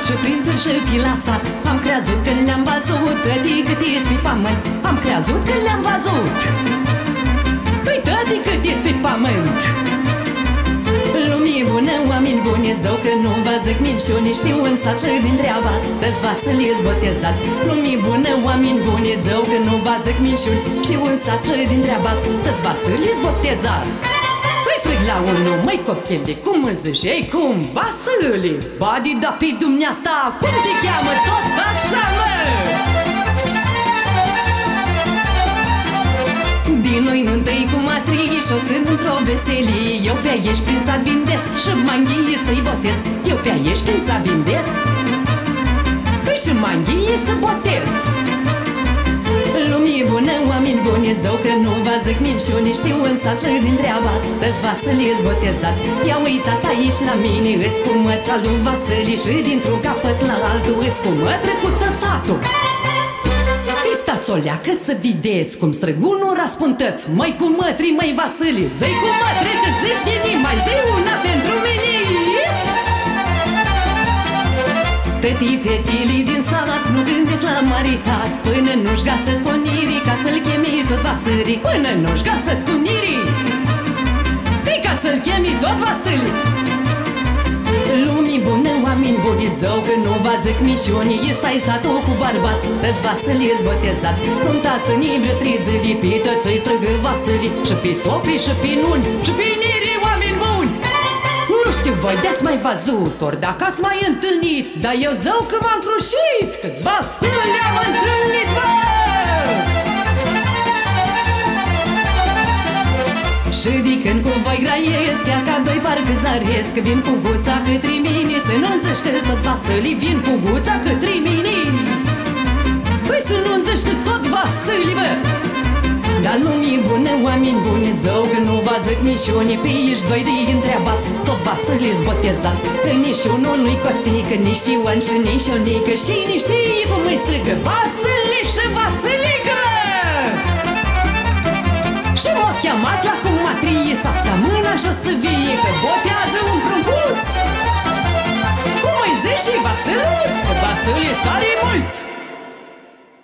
și prin târșâchi la sat. Am crezut că le-am văzut, tăti cât ești pe pământ. Am crezut că le-am văzut, păi tăti cât ești pe pământ. Lumii bună, oameni buni, zău că nu vă zic minciuni. Știu în sat și din treaba-ți, toți vațăli-s botezați. Lumii bună, oameni buni, zău că nu vă zic minciuni. Știu în sat și din treaba-ți, toți vațăli-s botezați. Strig la unul, măi copchele, cum îți zici? Ei, cum? Vasile! Badi da pe dumneata, cum te cheamă tot așa, mă? Din noi nu-ntâi cu matrici, o țin într-o veselie. Eu pe aici prin sat vindesc și manghie să-i botez. Eu pe aici prin sat vindesc, păi și manghie să botez. Lumii bună, oameni buni, zău că nu vă zic minciuni. Știu în sat și din treaba-ți, toți vațăli-s botezați. Ia uitați aici la mine, îs cu mătra lui Vasili. Și dintr-un capăt la altul, îs cu mătră cu tăsatul. Îi stați o leacă să vedeți cum străg unul răspuntăți. Măi cu mătri, măi Vasili, zi cu mătri că zici nini, mai zi una pentru mine. Tătii fetilii din sat nu gândesc la maritat, până nu-și găsesc unirii ca să-l chemi tot Vasili. Până nu-și găsesc unirii, păi ca să-l chemi tot Vasili. Lumii bună, oameni buni, zău că nu vă zic minciuni. Ăsta-i satul cu bărbați, toți Vasili-s botezați. Puntați-ni vreo 3 zile, pe toți îi străgă Vasili. Și pe sopri și pe nuni și pe nirii, oameni buni. Nu știu voi de-ați mai văzut, ori dacă ați mai întâlnit, dar eu zău că m-am crușit, câți Vasili am întâlnit, bă! Și de când cu voi graiesc, chiar ca doi parcă zăresc. Vin cu guța către mine, să nu înțești că-s tot Vasili. Vin cu guța către mine, păi să nu înțești că-s tot Vasili, bă! Dar lumii bună, oameni buni, zău că nu vă zic minciuni. Pe ești doi de întreabați, tot Vasili-s botezați. Că nici unul nu-i costică, nici Ioan și nici Ionică. Și nici știi cum îi strigă Vasili și Vasilică, bă! Și m-a chemat la cumatrie săptămâna și o să vie, că botează un pruncuț. Cum îi zici și Vasiluț, că Vasili-s tare mulți.